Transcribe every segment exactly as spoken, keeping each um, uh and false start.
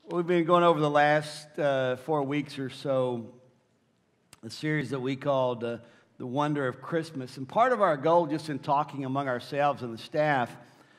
We've been going over the last uh, four weeks or so a series that we called uh, The Wonder of Christmas. And part of our goal, just in talking among ourselves and the staff,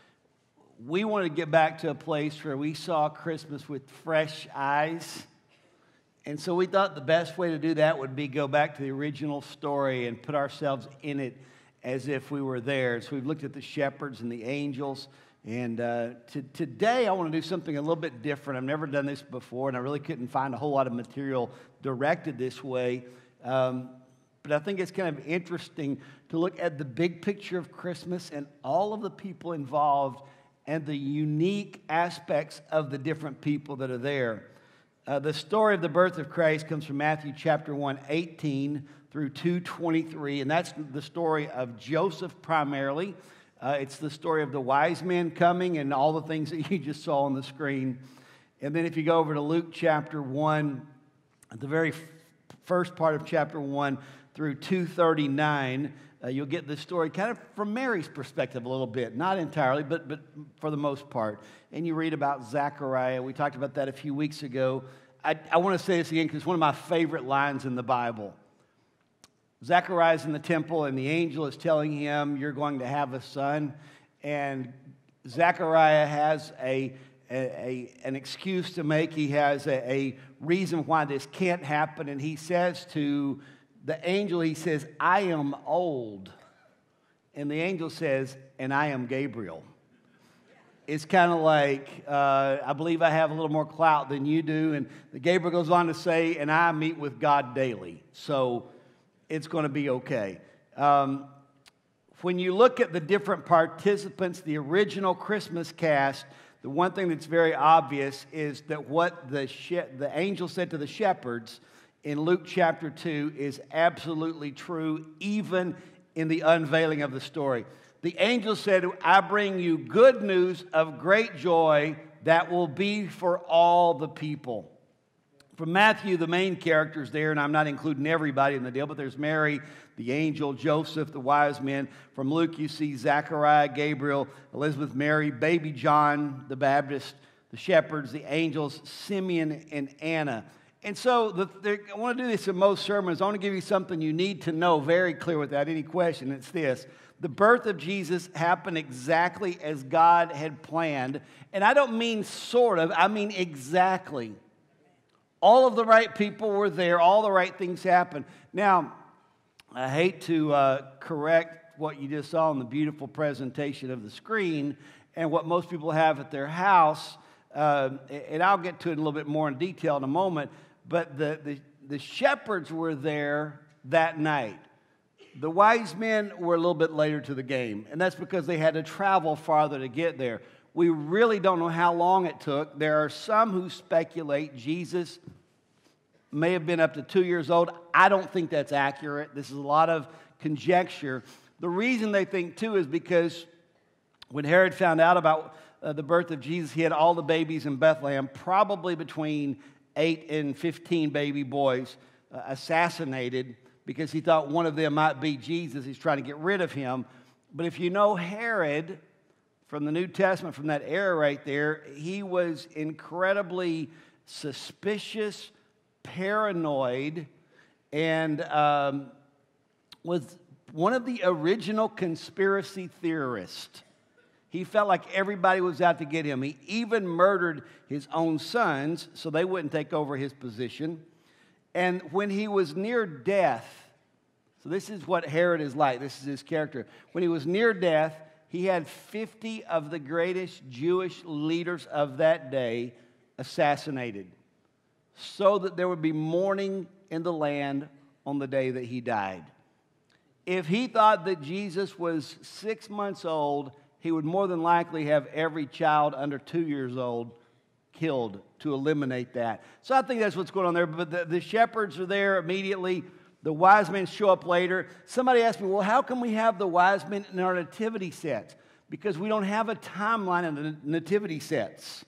we wanted to get back to a place where we saw Christmas with fresh eyes. And so we thought the best way to do that would be go back to the original story and put ourselves in it as if we were there. So we've looked at the shepherds and the angels. And uh, to, today I want to do something a little bit different. I've never done this before, and I really couldn't find a whole lot of material directed this way. Um, but I think it's kind of interesting to look at the big picture of Christmas and all of the people involved and the unique aspects of the different people that are there. Uh, the story of the birth of Christ comes from Matthew chapter one, eighteen through two twenty-three, and that's the story of Joseph primarily. Uh, it's the story of the wise men coming and all the things that you just saw on the screen. And then if you go over to Luke chapter one, at the very f- first part of chapter one through two thirty-nine, uh, you'll get the story kind of from Mary's perspective a little bit. Not entirely, but, but for the most part. And you read about Zechariah. We talked about that a few weeks ago. I, I want to say this again because it's one of my favorite lines in the Bible. Zechariah's in the temple, and the angel is telling him, you're going to have a son. And Zechariah has a, a, a an excuse to make. He has a, a reason why this can't happen. And he says to the angel, he says, I am old. And the angel says, and I am Gabriel. It's kind of like, uh, I believe I have a little more clout than you do. And the Gabriel goes on to say, and I meet with God daily. So it's going to be okay. Um, when you look at the different participants, the original Christmas cast, the one thing that's very obvious is that what the she- the angel said to the shepherds in Luke chapter two is absolutely true, even in the unveiling of the story. The angel said, I bring you good news of great joy that will be for all the people. From Matthew, the main characters there, and I'm not including everybody in the deal, but there's Mary, the angel, Joseph, the wise men. From Luke, you see Zechariah, Gabriel, Elizabeth, Mary, baby John, the Baptist, the shepherds, the angels, Simeon, and Anna. And so the, the, I want to do this in most sermons. I want to give you something you need to know very clear without any question. It's this. The birth of Jesus happened exactly as God had planned. And I don't mean sort of, I mean exactly. All of the right people were there. All the right things happened. Now, I hate to uh, correct what you just saw in the beautiful presentation of the screen and what most people have at their house. Uh, and I'll get to it a little bit more in detail in a moment. But the, the, the shepherds were there that night. The wise men were a little bit later to the game. And that's because they had to travel farther to get there. We really don't know how long it took. There are some who speculate Jesus may have been up to two years old. I don't think that's accurate. This is a lot of conjecture. The reason they think two is because when Herod found out about uh, the birth of Jesus, he had all the babies in Bethlehem, probably between eight and fifteen baby boys uh, assassinated because he thought one of them might be Jesus. He's trying to get rid of him. But if you know Herod from the New Testament, from that era right there, he was incredibly suspicious, paranoid, and um, was one of the original conspiracy theorists. He felt like everybody was out to get him. He even murdered his own sons so they wouldn't take over his position. And when he was near death, so this is what Herod is like, this is his character. When he was near death, he had fifty of the greatest Jewish leaders of that day assassinated so that there would be mourning in the land on the day that he died. If he thought that Jesus was six months old, he would more than likely have every child under two years old killed to eliminate that. So I think that's what's going on there. But the, the shepherds are there immediately. The wise men show up later. Somebody asked me, well, how can we have the wise men in our nativity sets? Because we don't have a timeline in the nativity sets.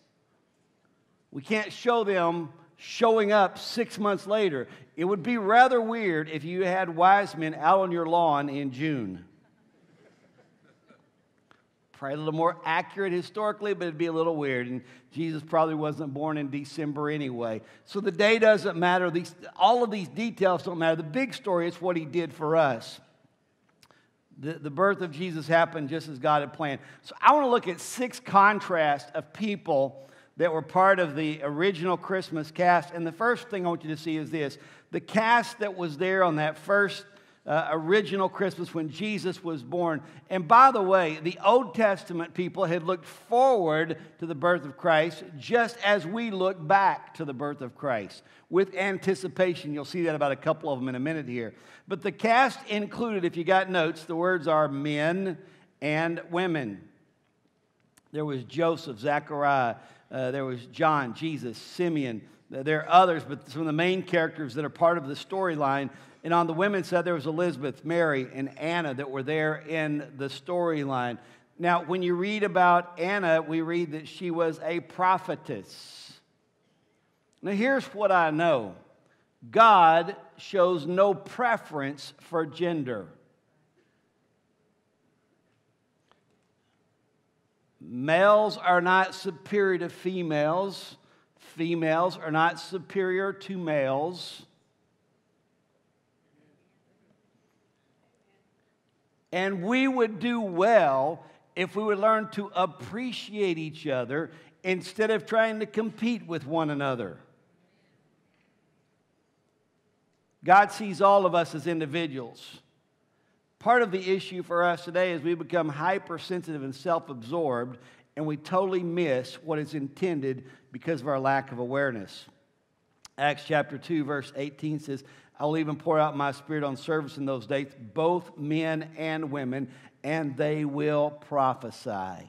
We can't show them showing up six months later. It would be rather weird if you had wise men out on your lawn in June. probably a little more accurate historically, but it'd be a little weird. And Jesus probably wasn't born in December anyway. So the day doesn't matter. These, all of these details don't matter. The big story is what he did for us. The, the birth of Jesus happened just as God had planned. So I want to look at six contrasts of people that were part of the original Christmas cast. And the first thing I want you to see is this. The cast that was there on that first uh, original Christmas when Jesus was born. And by the way, the Old Testament people had looked forward to the birth of Christ just as we look back to the birth of Christ with anticipation. You'll see that about a couple of them in a minute here. But the cast included, if you got notes, the words are men and women. There was Joseph, Zechariah, uh, there was John, Jesus, Simeon. There are others, but some of the main characters that are part of the storyline. And on the women's side, there was Elizabeth, Mary, and Anna that were there in the storyline. Now, when you read about Anna, we read that she was a prophetess. Now, here's what I know. God shows no preference for gender. Males are not superior to females. Females are not superior to males. And we would do well if we would learn to appreciate each other instead of trying to compete with one another. God sees all of us as individuals. Part of the issue for us today is we become hypersensitive and self-absorbed, and we totally miss what is intended because of our lack of awareness. Acts chapter two, verse eighteen says, I will even pour out my spirit on servants in those days, both men and women, and they will prophesy.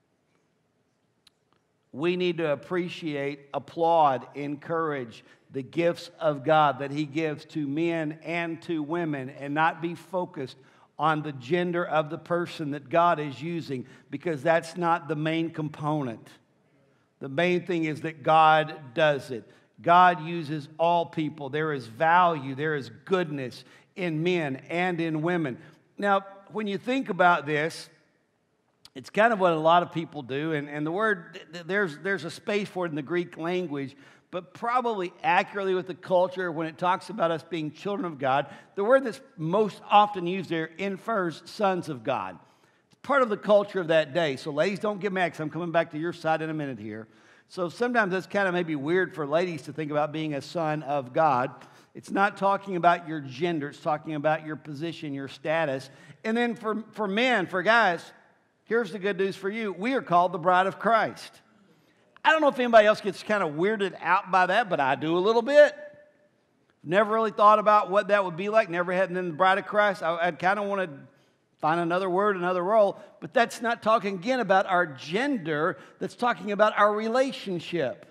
We need to appreciate, applaud, encourage the gifts of God that He gives to men and to women, and not be focused on the gender of the person that God is using, because that's not the main component. The main thing is that God does it. God uses all people. There is value, there is goodness in men and in women. Now, when you think about this, it's kind of what a lot of people do, and, and the word, there's, there's a space for it in the Greek language, but probably accurately with the culture when it talks about us being children of God, the word that's most often used there infers sons of God. It's part of the culture of that day. So ladies, don't get mad because I'm coming back to your side in a minute here. So sometimes that's kind of maybe weird for ladies to think about being a son of God. It's not talking about your gender. It's talking about your position, your status. And then for, for men, for guys, here's the good news for you. We are called the bride of Christ. I don't know if anybody else gets kind of weirded out by that, but I do a little bit. Never really thought about what that would be like. Never had been the bride of Christ. I, I'd kind of want to find another word, another role. But that's not talking again about our gender. That's talking about our relationship.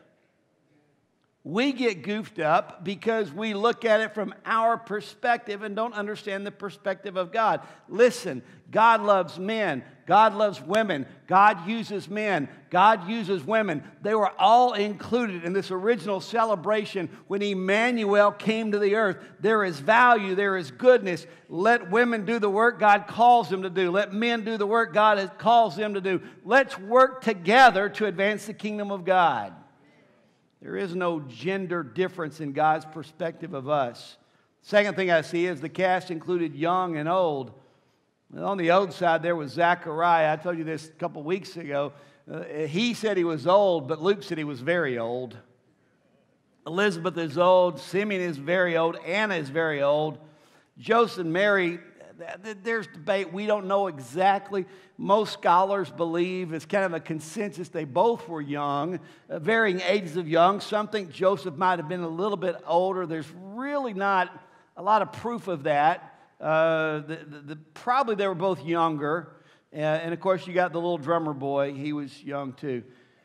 We get goofed up because we look at it from our perspective and don't understand the perspective of God. Listen, God loves men. God loves women. God uses men. God uses women. They were all included in this original celebration when Emmanuel came to the earth. There is value. There is goodness. Let women do the work God calls them to do. Let men do the work God calls them to do. Let's work together to advance the kingdom of God. There is no gender difference in God's perspective of us. Second thing I see is the cast included young and old. On the old side, there was Zechariah. I told you this a couple weeks ago. Uh, he said he was old, but Luke said he was very old. Elizabeth is old. Simeon is very old. Anna is very old. Joseph and Mary, there's debate. We don't know exactly. Most scholars believe, it's kind of a consensus, they both were young, uh, varying ages of young. Some think Joseph might have been a little bit older. There's really not a lot of proof of that. Uh, the, the, the, probably they were both younger. Uh, and of course, you got the little drummer boy. He was young too.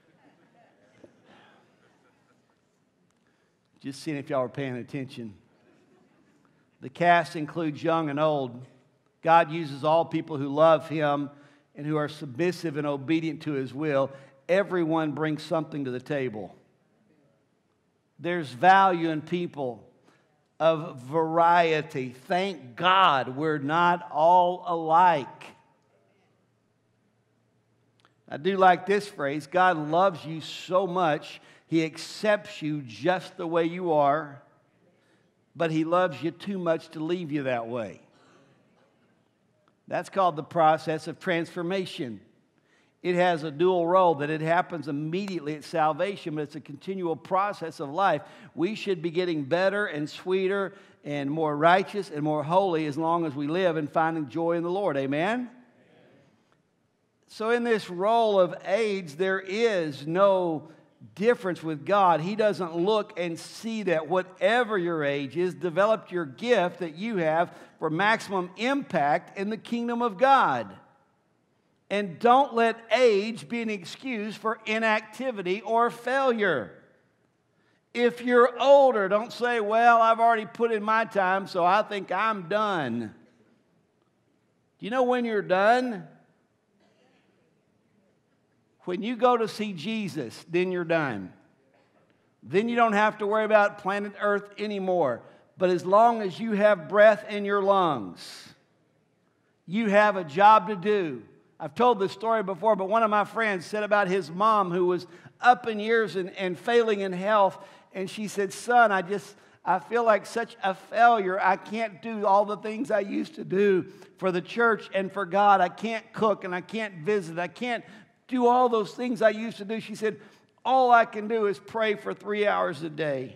Just seeing if y'all were paying attention. The cast includes young and old. God uses all people who love Him and who are submissive and obedient to His will. Everyone brings something to the table. There's value in people of variety. Thank God we're not all alike. I do like this phrase, God loves you so much, He accepts you just the way you are, but He loves you too much to leave you that way. That's called the process of transformation. It has a dual role, that it happens immediately at salvation, but it's a continual process of life. We should be getting better and sweeter and more righteous and more holy as long as we live and finding joy in the Lord. Amen? Amen. So in this role of age, there is no difference with God. He doesn't look and see that whatever your age is, develop your gift that you have for maximum impact in the kingdom of God. And don't let age be an excuse for inactivity or failure. If you're older, don't say, well, I've already put in my time, so I think I'm done. Do you know when you're done? When you go to see Jesus, then you're done. Then you don't have to worry about planet Earth anymore. But as long as you have breath in your lungs, you have a job to do. I've told this story before, but one of my friends said about his mom who was up in years and, and failing in health. And she said, son, I just, I feel like such a failure. I can't do all the things I used to do for the church and for God. I can't cook and I can't visit. I can't do all those things I used to do. She said, all I can do is pray for three hours a day.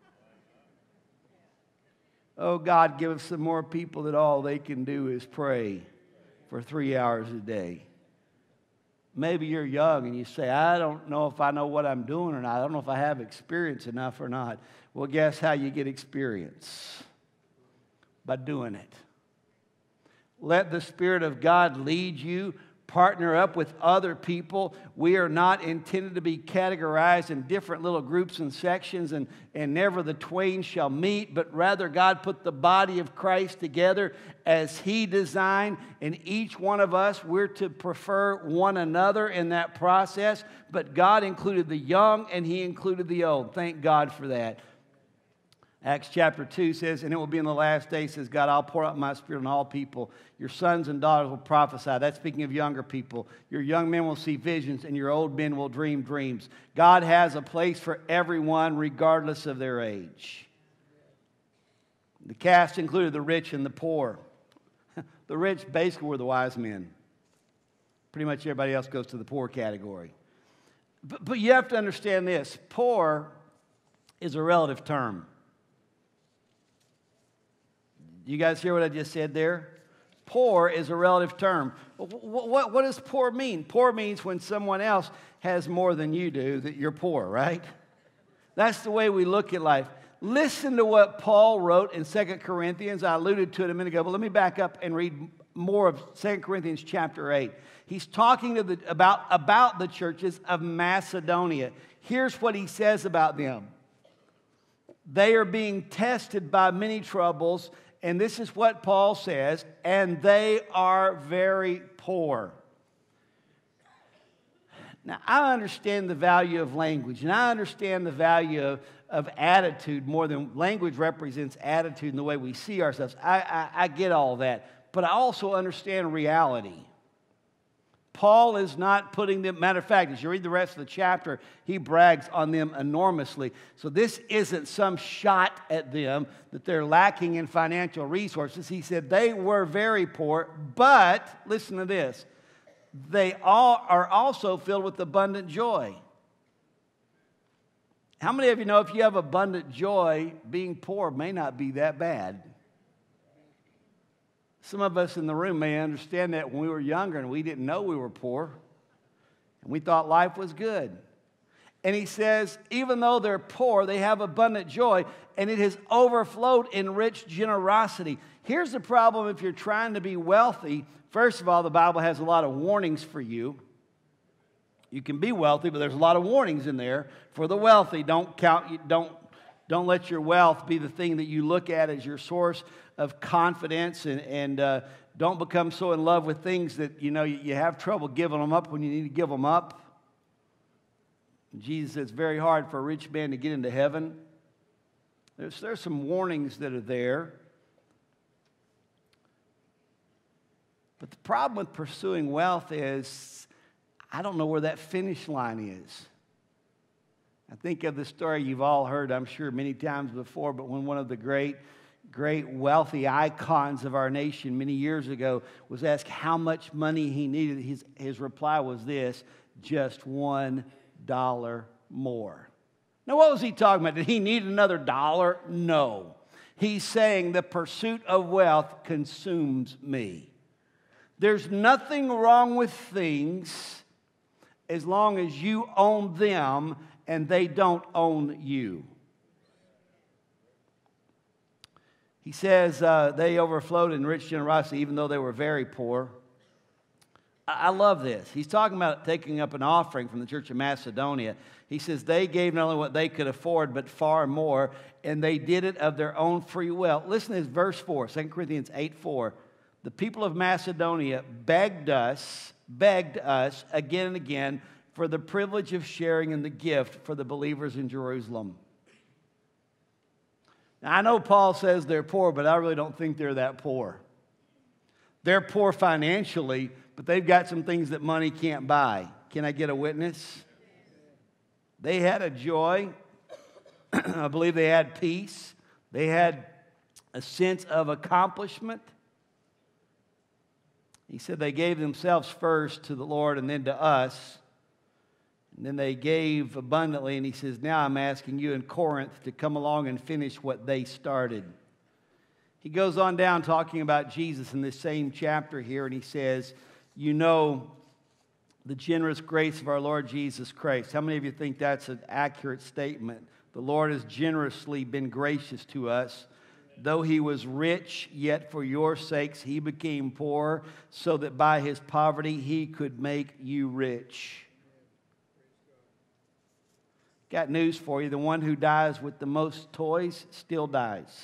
Oh, God, give us some more people that all they can do is pray for three hours a day. Maybe you're young and you say, I don't know if I know what I'm doing or not. I don't know if I have experience enough or not. Well, guess how you get experience? By doing it. Let the Spirit of God lead you. Partner up with other people. We are not intended to be categorized in different little groups and sections, and, and never the twain shall meet, but rather God put the body of Christ together as He designed, and each one of us, we're to prefer one another in that process, but God included the young and He included the old. Thank God for that. Acts chapter two says, and it will be in the last days, says God, I'll pour out my Spirit on all people. Your sons and daughters will prophesy. That's speaking of younger people. Your young men will see visions, and your old men will dream dreams. God has a place for everyone, regardless of their age. The cast included the rich and the poor. The rich basically were the wise men. Pretty much everybody else goes to the poor category. But, but you have to understand this. Poor is a relative term. You guys hear what I just said there? Poor is a relative term. What, what, what does poor mean? Poor means when someone else has more than you do, that you're poor, right? That's the way we look at life. Listen to what Paul wrote in Second Corinthians. I alluded to it a minute ago, but let me back up and read more of Second Corinthians chapter eight. He's talking to the, about, about the churches of Macedonia. Here's what he says about them. They are being tested by many troubles, and this is what Paul says, and they are very poor. Now, I understand the value of language, and I understand the value of, of attitude more than language represents attitude in the way we see ourselves. I, I, I get all that, but I also understand reality. Paul is not putting them, matter of fact, as you read the rest of the chapter, he brags on them enormously. So this isn't some shot at them that they're lacking in financial resources. He said they were very poor, but, listen to this, they all are also filled with abundant joy. How many of you know if you have abundant joy, being poor may not be that bad? Some of us in the room may understand that when we were younger and we didn't know we were poor and we thought life was good. And he says, even though they're poor, they have abundant joy, and it has overflowed in rich generosity. Here's the problem if you're trying to be wealthy. First of all, the Bible has a lot of warnings for you. You can be wealthy, but there's a lot of warnings in there for the wealthy. Don't count, don't, don't let your wealth be the thing that you look at as your source of confidence, and, and uh, don't become so in love with things that, you know, you, you have trouble giving them up when you need to give them up. Jesus said it's very hard for a rich man to get into heaven. There's, there's some warnings that are there. But the problem with pursuing wealth is, I don't know where that finish line is. I think of the story you've all heard, I'm sure, many times before, but when one of the great, great wealthy icons of our nation many years ago was asked how much money he needed, his, his reply was this: just one dollar more. Now, what was he talking about? Did he need another dollar? No. He's saying the pursuit of wealth consumes me. There's nothing wrong with things as long as you own them and they don't own you. He says uh, they overflowed in rich generosity even though they were very poor. I, I love this. He's talking about taking up an offering from the church of Macedonia. He says they gave not only what they could afford, but far more, and they did it of their own free will. Listen to this, verse four, Second Corinthians eight four. The people of Macedonia begged us, begged us again and again for the privilege of sharing in the gift for the believers in Jerusalem. Now, I know Paul says they're poor, but I really don't think they're that poor. They're poor financially, but they've got some things that money can't buy. Can I get a witness? They had a joy. I believe they had peace. They had a sense of accomplishment. He said they gave themselves first to the Lord and then to us. And then they gave abundantly. And he says, now I'm asking you in Corinth to come along and finish what they started. He goes on down talking about Jesus in this same chapter here. And he says, you know the generous grace of our Lord Jesus Christ. How many of you think that's an accurate statement? The Lord has generously been gracious to us. Though he was rich, yet for your sakes he became poor, so that by his poverty he could make you rich. Got news for you. The one who dies with the most toys still dies.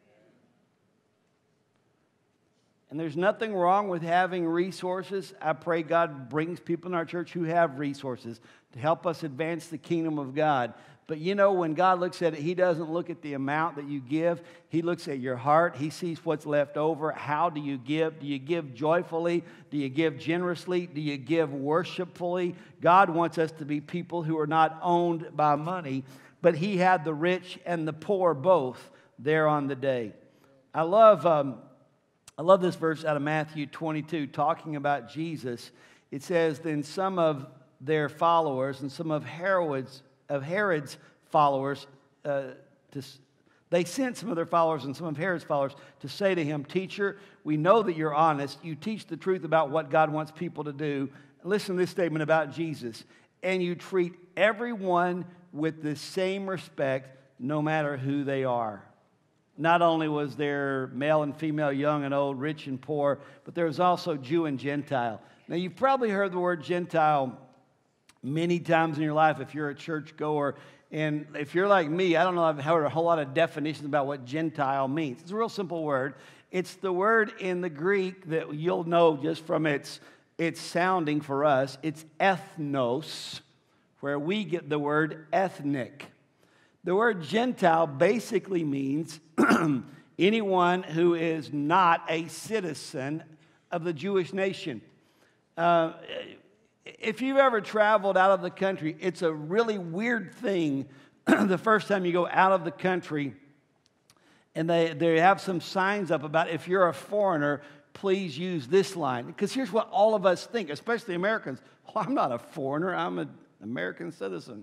And there's nothing wrong with having resources. I pray God brings people in our church who have resources to help us advance the kingdom of God. But you know, when God looks at it, he doesn't look at the amount that you give. He looks at your heart. He sees what's left over. How do you give? Do you give joyfully? Do you give generously? Do you give worshipfully? God wants us to be people who are not owned by money, but he had the rich and the poor both there on the day. I love, um, I love this verse out of Matthew twenty-two, talking about Jesus. It says, then some of their followers and some of Herod's of Herod's followers, uh, to, they sent some of their followers and some of Herod's followers to say to him, teacher, we know that you're honest. You teach the truth about what God wants people to do. Listen to this statement about Jesus. And you treat everyone with the same respect, no matter who they are. Not only was there male and female, young and old, rich and poor, but there was also Jew and Gentile. Now, you've probably heard the word Gentile many times in your life if you're a church goer. And if you're like me, I don't know, I've heard a whole lot of definitions about what Gentile means. It's a real simple word. It's the word in the Greek that you'll know just from its, its sounding for us. It's ethnos, where we get the word ethnic. The word Gentile basically means anyone who is not a citizen of the Jewish nation. Uh, If you've ever traveled out of the country, it's a really weird thing the first time you go out of the country, and they, they have some signs up about if you're a foreigner, please use this line. Because here's what all of us think, especially Americans. Oh, I'm not a foreigner, I'm an American citizen.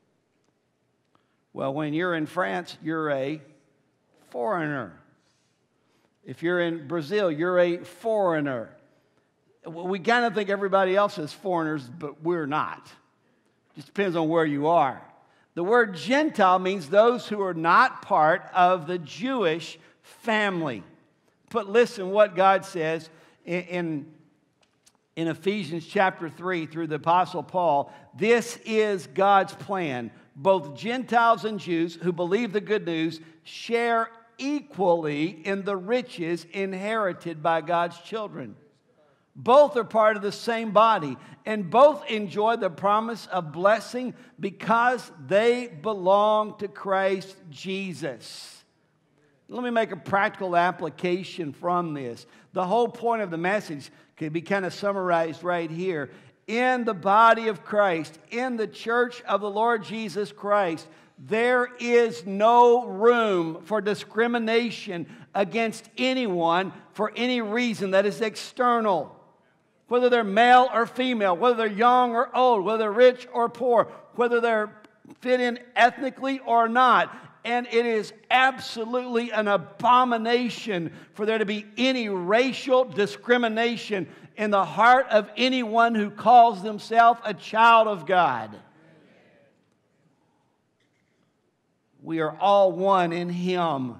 Well, when you're in France, you're a foreigner. If you're in Brazil, you're a foreigner. We kind of think everybody else is foreigners, but we're not. It just depends on where you are. The word Gentile means those who are not part of the Jewish family. But listen what God says in, in, in Ephesians chapter three through the Apostle Paul. This is God's plan. Both Gentiles and Jews who believe the good news share equally in the riches inherited by God's children. Both are part of the same body, and both enjoy the promise of blessing because they belong to Christ Jesus. Let me make a practical application from this. The whole point of the message could be kind of summarized right here. in the body of Christ, in the church of the Lord Jesus Christ, there is no room for discrimination against anyone for any reason that is external. Whether they're male or female, whether they're young or old, whether they're rich or poor, whether they're fit in ethnically or not. And it is absolutely an abomination for there to be any racial discrimination in the heart of anyone who calls themselves a child of God. We are all one in Him.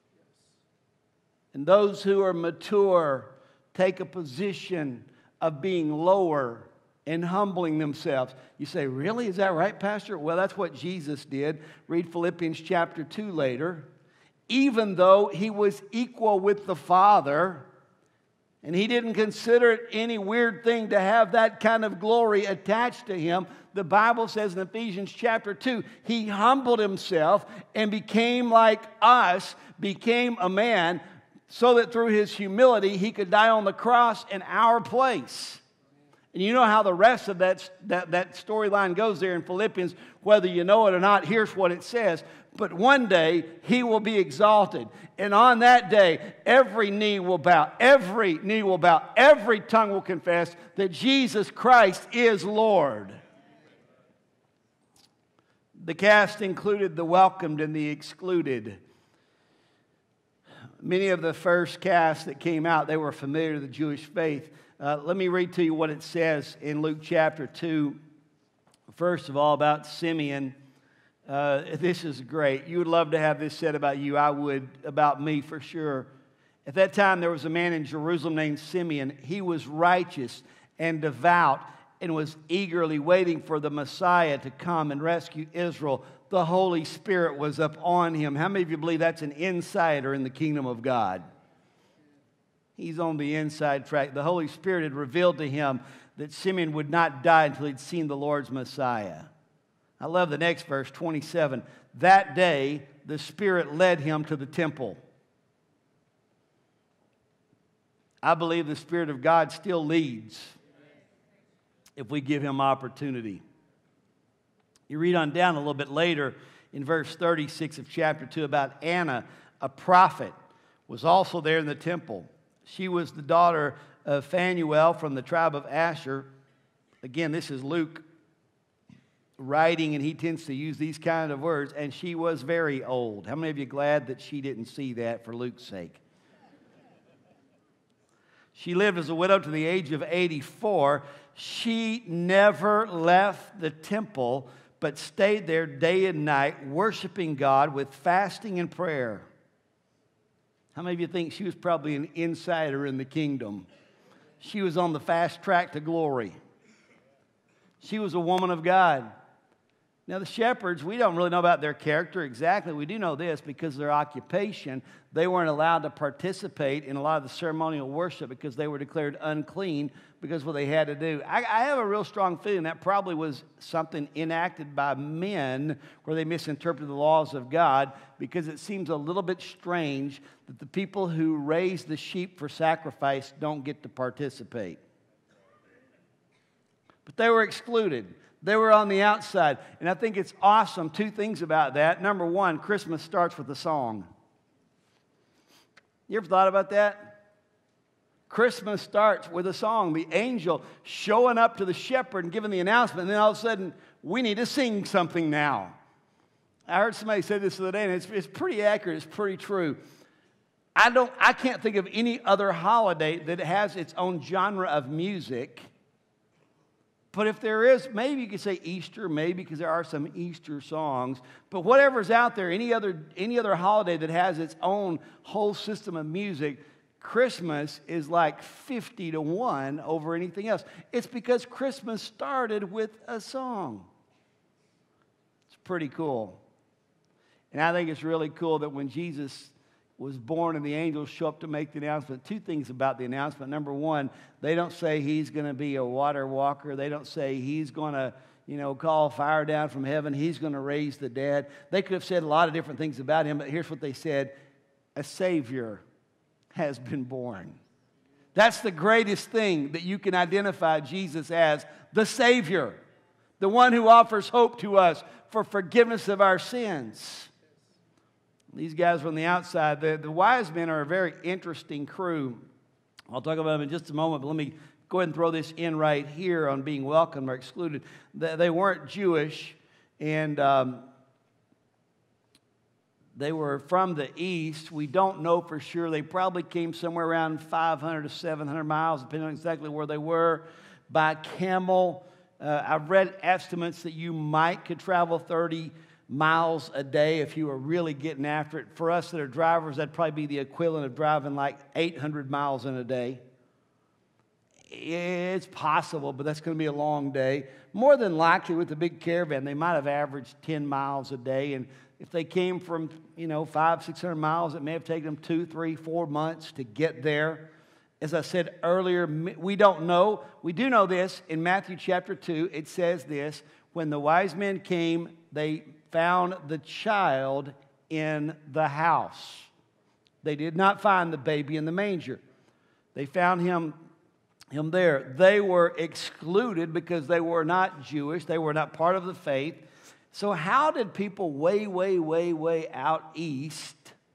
And those who are mature take a position of being lower and humbling themselves. You say, really? Is that right, Pastor? Well, that's what Jesus did. Read Philippians chapter two later. Even though He was equal with the Father, and He didn't consider it any weird thing to have that kind of glory attached to Him, the Bible says in Ephesians chapter two, He humbled Himself and became like us, became a man, so that through His humility He could die on the cross in our place. And you know how the rest of that, that, that storyline goes there in Philippians. Whether you know it or not, here's what it says. But one day He will be exalted. And on that day, every knee will bow. Every knee will bow. Every tongue will confess that Jesus Christ is Lord. The cast included the welcomed and the excluded. Many of the first casts that came out, they were familiar to the Jewish faith. Uh, let me read to you what it says in Luke chapter two. First of all, about Simeon. Uh, this is great. You would love to have this said about you. I would about me for sure. At that time, there was a man in Jerusalem named Simeon. He was righteous and devout and was eagerly waiting for the Messiah to come and rescue Israel. The Holy Spirit was upon him. How many of you believe that's an insider in the kingdom of God? He's on the inside track. The Holy Spirit had revealed to him that Simeon would not die until he'd seen the Lord's Messiah. I love the next verse, twenty-seven. That day, the Spirit led him to the temple. I believe the Spirit of God still leads if we give Him opportunity. You read on down a little bit later in verse thirty-six of chapter two about Anna, a prophet, was also there in the temple. She was the daughter of Phanuel from the tribe of Asher. Again, this is Luke writing, and he tends to use these kind of words. And she was very old. How many of you are glad that she didn't see that for Luke's sake? She lived as a widow to the age of eighty-four. She never left the temple, but stayed there day and night, worshiping God with fasting and prayer. How many of you think she was probably an insider in the kingdom? She was on the fast track to glory. She was a woman of God. Now, the shepherds, we don't really know about their character exactly. We do know this because of their occupation. They weren't allowed to participate in a lot of the ceremonial worship because they were declared unclean because of what they had to do. I, I have a real strong feeling that probably was something enacted by men where they misinterpreted the laws of God, because it seems a little bit strange that the people who raise the sheep for sacrifice don't get to participate. But they were excluded. They were on the outside. And I think it's awesome. Two things about that. Number one, Christmas starts with a song. You ever thought about that? Christmas starts with a song. The angel showing up to the shepherd and giving the announcement. And then all of a sudden, we need to sing something now. I heard somebody say this the other day, and it's, it's pretty accurate. It's pretty true. I don't. I can't think of any other holiday that has its own genre of music. But if there is, maybe you could say Easter, maybe because there are some Easter songs. But whatever's out there, any other, any other holiday that has its own whole system of music, Christmas is like fifty to one over anything else. It's because Christmas started with a song. It's pretty cool. And I think it's really cool that when Jesus was born and the angels show up to make the announcement. Two things about the announcement. Number one, they don't say he's going to be a water walker. They don't say he's going to, you know, call fire down from heaven. He's going to raise the dead. They could have said a lot of different things about him, but here's what they said. A Savior has been born. That's the greatest thing that you can identify Jesus as, the Savior, the one who offers hope to us for forgiveness of our sins. These guys were on the outside. The, the wise men are a very interesting crew. I'll talk about them in just a moment, but let me go ahead and throw this in right here on being welcome or excluded. They, they weren't Jewish, and um, they were from the east. We don't know for sure. They probably came somewhere around five hundred to seven hundred miles, depending on exactly where they were, by camel. Uh, I've read estimates that you might could travel thirty miles a day if you were really getting after it. For us that are drivers, that'd probably be the equivalent of driving like eight hundred miles in a day. It's possible, but that's going to be a long day. More than likely, with the big caravan, they might have averaged ten miles a day. And if they came from, you know, five, six hundred miles, it may have taken them two, three, four months to get there. As I said earlier, we don't know. We do know this. In Matthew chapter two, it says this: when the wise men came, they found the child in the house. They did not find the baby in the manger. They found him him there. They were excluded because they were not Jewish. They were not part of the faith. So how did people way, way, way, way out east,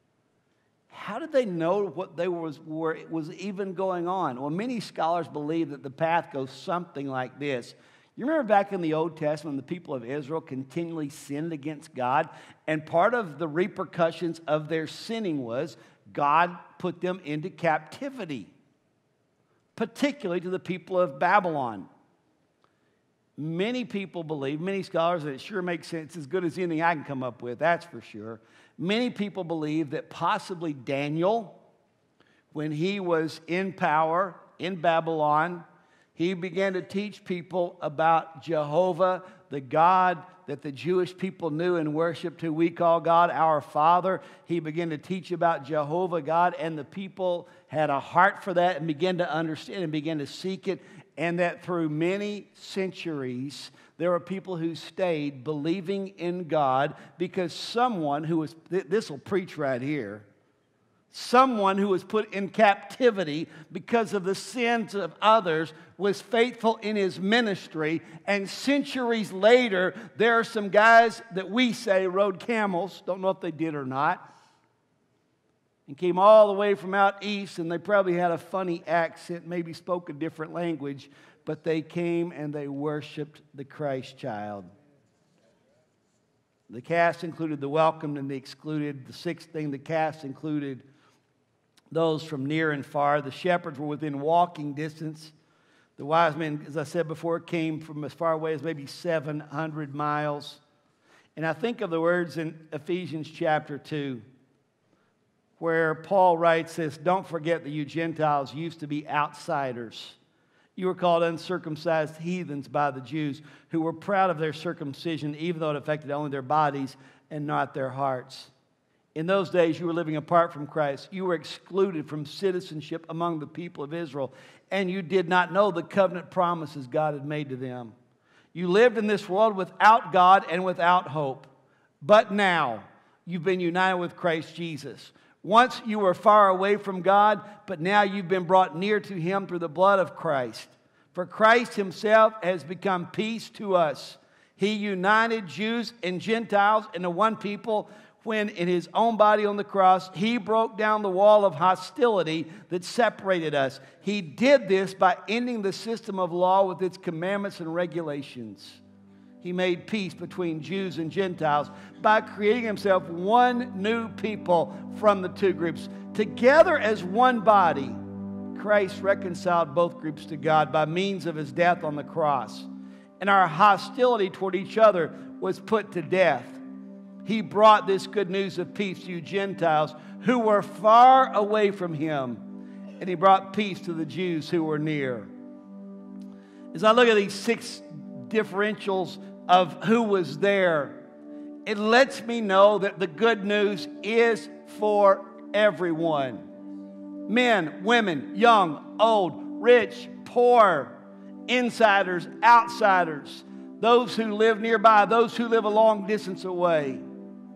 how did they know what they was, were, was even going on? Well, many scholars believe that the path goes something like this. You remember back in the Old Testament, the people of Israel continually sinned against God, and part of the repercussions of their sinning was God put them into captivity, particularly to the people of Babylon. Many people believe, many scholars, and it sure makes sense, as good as anything I can come up with, that's for sure. Many people believe that possibly Daniel, when he was in power in Babylon, he began to teach people about Jehovah, the God that the Jewish people knew and worshiped, who we call God our Father. He began to teach about Jehovah God, and the people had a heart for that and began to understand and began to seek it. And that through many centuries, there were people who stayed believing in God because someone who was, this will preach right here, someone who was put in captivity because of the sins of others was faithful in his ministry. And centuries later, there are some guys that we say rode camels, don't know if they did or not, and came all the way from out east, and they probably had a funny accent, maybe spoke a different language, but they came and they worshiped the Christ child. The cast included the welcomed and the excluded. The sixth thing, the cast included those from near and far. The shepherds were within walking distance. The wise men, as I said before, came from as far away as maybe seven hundred miles. And I think of the words in Ephesians chapter two, where Paul writes this: don't forget that you Gentiles used to be outsiders. You were called uncircumcised heathens by the Jews, who were proud of their circumcision, even though it affected only their bodies and not their hearts. In those days, you were living apart from Christ. You were excluded from citizenship among the people of Israel, and you did not know the covenant promises God had made to them. You lived in this world without God and without hope. But now, you've been united with Christ Jesus. Once you were far away from God, but now you've been brought near to Him through the blood of Christ. For Christ Himself has become peace to us. He united Jews and Gentiles into one people when in His own body on the cross, He broke down the wall of hostility that separated us. He did this by ending the system of law with its commandments and regulations. He made peace between Jews and Gentiles by creating Himself one new people from the two groups. Together as one body, Christ reconciled both groups to God by means of His death on the cross. And our hostility toward each other was put to death. He brought this good news of peace to you Gentiles who were far away from Him. And He brought peace to the Jews who were near. As I look at these six differentials of who was there, it lets me know that the good news is for everyone. Men, women, young, old, rich, poor, insiders, outsiders, those who live nearby, those who live a long distance away.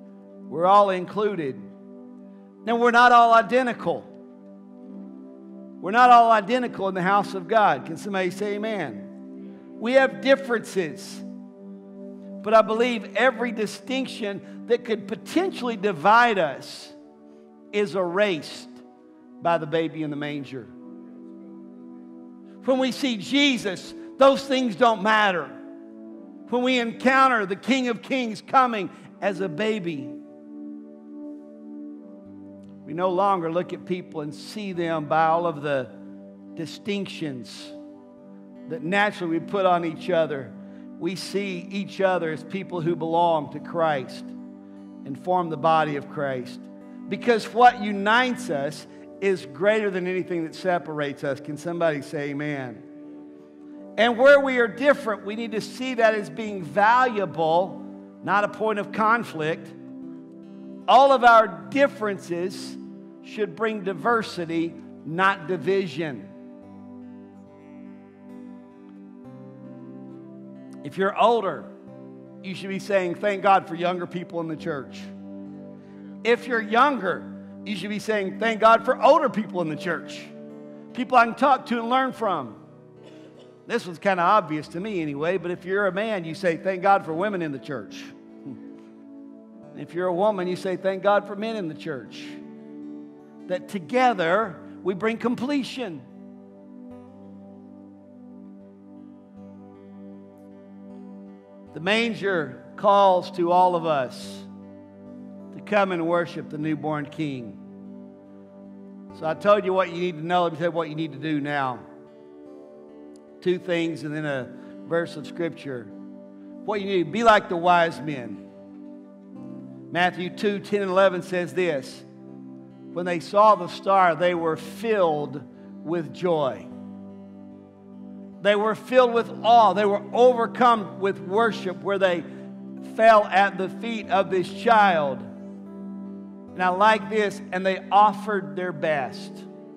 We're all included. Now, we're not all identical. We're not all identical in the house of God. Can somebody say amen? We have differences. But I believe every distinction that could potentially divide us is erased by the baby in the manger. When we see Jesus, those things don't matter. When we encounter the King of Kings coming as a baby, we no longer look at people and see them by all of the distinctions that naturally we put on each other. We see each other as people who belong to Christ and form the body of Christ. Because what unites us is greater than anything that separates us. Can somebody say amen? And where we are different, we need to see that as being valuable, not a point of conflict. All of our differences should bring diversity, not division. If you're older, you should be saying, thank God for younger people in the church. If you're younger, you should be saying, thank God for older people in the church. People I can talk to and learn from. This was kind of obvious to me anyway, but if you're a man, you say, thank God for women in the church. If you're a woman, you say, thank God for men in the church. That together we bring completion. The manger calls to all of us to come and worship the newborn King. So I told you what you need to know. Let me tell you what you need to do now. Two things and then a verse of Scripture. What you need to be like the wise men. Matthew two, ten and eleven says this. When they saw the star, they were filled with joy. They were filled with awe. They were overcome with worship where they fell at the feet of this child. And I like this, and they offered their best.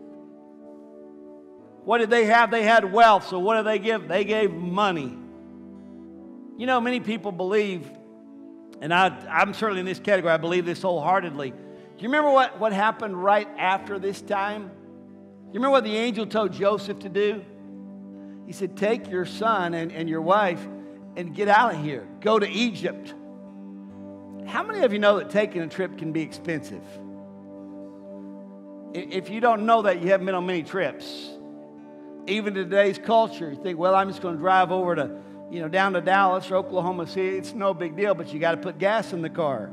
What did they have? They had wealth. So what did they give? They gave money. You know, many people believe, and I, I'm certainly in this category, I believe this wholeheartedly. Do you remember what, what happened right after this time? You remember what the angel told Joseph to do? He said, take your son and, and your wife and get out of here. Go to Egypt. How many of you know that taking a trip can be expensive? If you don't know that, you haven't been on many trips. Even in today's culture, you think, well, I'm just going to drive over to, you know, down to Dallas or Oklahoma City. It's no big deal, but you got to put gas in the car.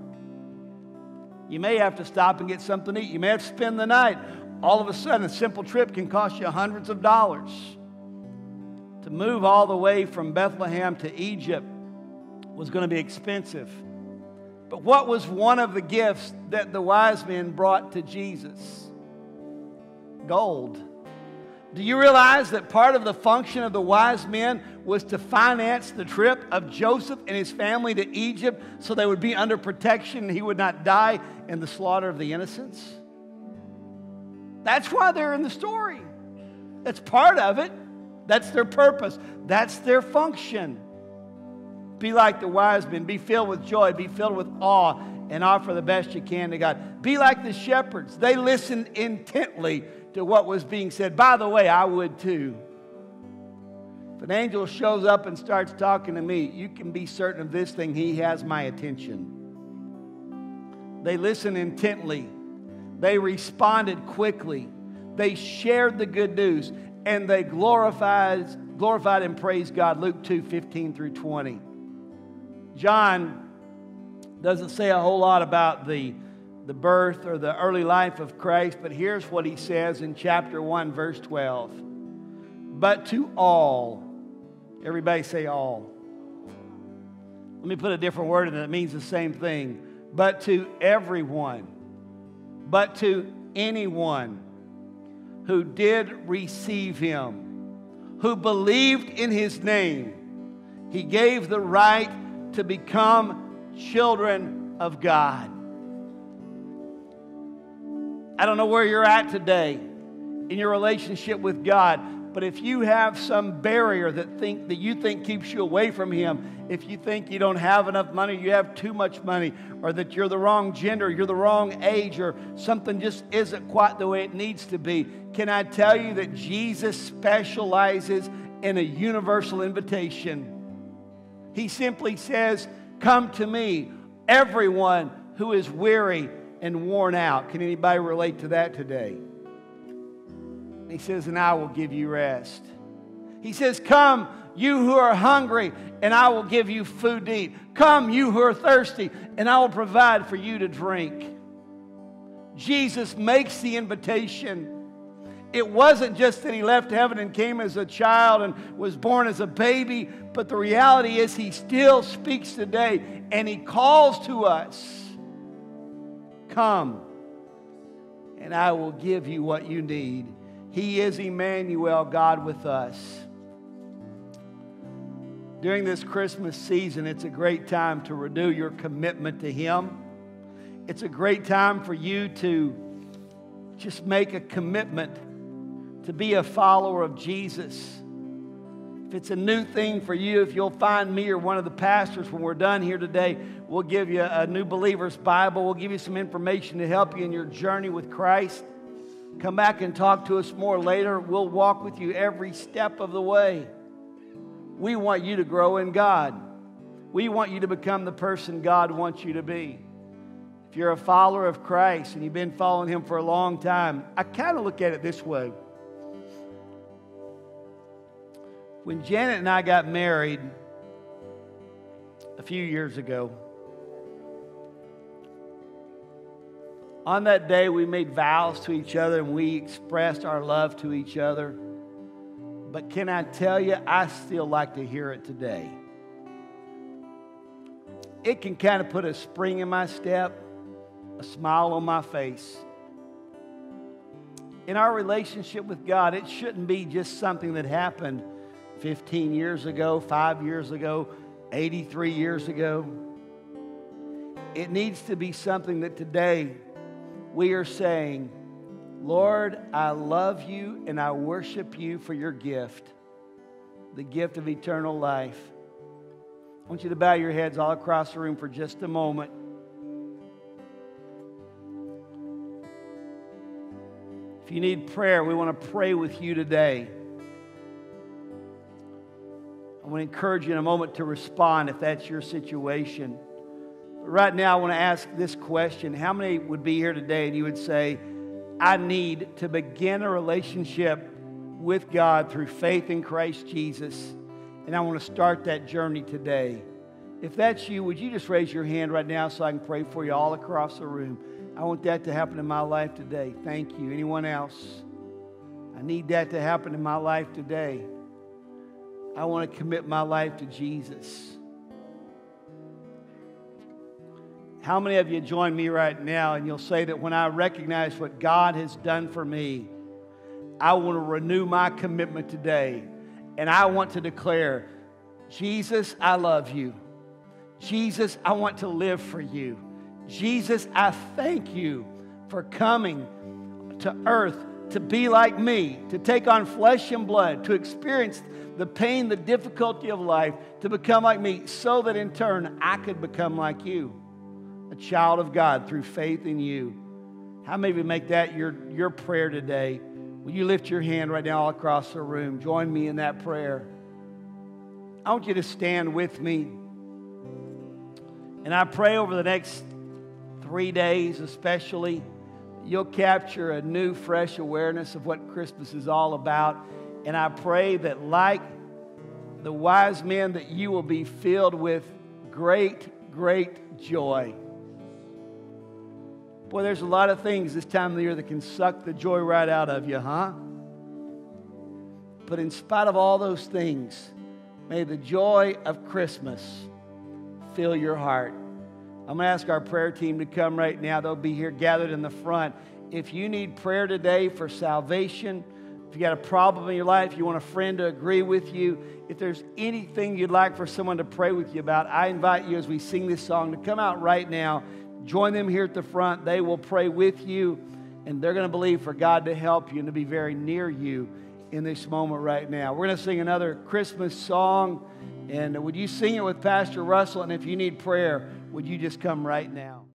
You may have to stop and get something to eat. You may have to spend the night. All of a sudden, a simple trip can cost you hundreds of dollars. To move all the way from Bethlehem to Egypt was going to be expensive. But what was one of the gifts that the wise men brought to Jesus? Gold. Do you realize that part of the function of the wise men was to finance the trip of Joseph and his family to Egypt so they would be under protection and he would not die in the slaughter of the innocents? That's why they're in the story. That's part of it. That's their purpose. That's their function. Be like the wise men. Be filled with joy. Be filled with awe and offer the best you can to God. Be like the shepherds. They listened intently to what was being said. By the way, I would too. If an angel shows up and starts talking to me, you can be certain of this thing. He has my attention. They listened intently. They responded quickly. They shared the good news. And they glorified, glorified and praised God. Luke two, fifteen through twenty. John doesn't say a whole lot about the, the birth or the early life of Christ, but here's what he says in chapter one, verse twelve. But to all, everybody say all. Let me put a different word in it that means the same thing. But to everyone, but to anyone who did receive him, who believed in his name, he gave the right to become children of God. I don't know where you're at today in your relationship with God, But if you have some barrier that think that you think keeps you away from Him, if you think you don't have enough money, you have too much money, or that you're the wrong gender, you're the wrong age, or something just isn't quite the way it needs to be, can I tell you that Jesus specializes in a universal invitation? He simply says, "Come to me, everyone who is weary and worn out." Can anybody relate to that today? He says, "And I will give you rest." He says, "Come, you who are hungry, and I will give you food to eat. Come, you who are thirsty, and I will provide for you to drink." Jesus makes the invitation. It wasn't just that He left heaven and came as a child and was born as a baby, but the reality is He still speaks today, and He calls to us. Come, and I will give you what you need. He is Emmanuel, God with us. During this Christmas season, it's a great time to renew your commitment to Him. It's a great time for you to just make a commitment to be a follower of Jesus. If it's a new thing for you, if you'll find me or one of the pastors when we're done here today, we'll give you a New Believer's Bible. We'll give you some information to help you in your journey with Christ. Come back and talk to us more later. We'll walk with you every step of the way. We want you to grow in God. We want you to become the person God wants you to be. If you're a follower of Christ and you've been following Him for a long time, I kind of look at it this way. When Janet and I got married a few years ago, on that day we made vows to each other and we expressed our love to each other. But can I tell you, I still like to hear it today. It can kind of put a spring in my step, a smile on my face. In our relationship with God, it shouldn't be just something that happened fifteen years ago, five years ago, eighty-three years ago. It needs to be something that today we are saying, "Lord, I love you and I worship you for your gift, the gift of eternal life." I want you to bow your heads all across the room for just a moment. If you need prayer, we want to pray with you today. I want to encourage you in a moment to respond if that's your situation. But right now, I want to ask this question. How many would be here today and you would say, "I need to begin a relationship with God through faith in Christ Jesus, and I want to start that journey today"? If that's you, would you just raise your hand right now so I can pray for you all across the room? I want that to happen in my life today. Thank you. Anyone else? I need that to happen in my life today. I want to commit my life to Jesus. How many of you join me right now and you'll say that when I recognize what God has done for me, I want to renew my commitment today, and I want to declare, "Jesus, I love you. Jesus, I want to live for you. Jesus, I thank you for coming to earth to be like me, to take on flesh and blood, to experience the pain, the difficulty of life, to become like me, so that in turn I could become like you, a child of God through faith in you." How many of you make that your, your prayer today? Will you lift your hand right now all across the room? Join me in that prayer. I want you to stand with me. And I pray over the next three days especially, you'll capture a new, fresh awareness of what Christmas is all about. And I pray that like the wise men, that you will be filled with great, great joy. Boy, there's a lot of things this time of the year that can suck the joy right out of you, huh? But in spite of all those things, may the joy of Christmas fill your heart. I'm going to ask our prayer team to come right now. They'll be here gathered in the front. If you need prayer today for salvation, if you got a problem in your life, you want a friend to agree with you, if there's anything you'd like for someone to pray with you about, I invite you as we sing this song to come out right now. Join them here at the front. They will pray with you, and they're going to believe for God to help you and to be very near you in this moment right now. We're going to sing another Christmas song. And would you sing it with Pastor Russell? And if you need prayer, would you just come right now?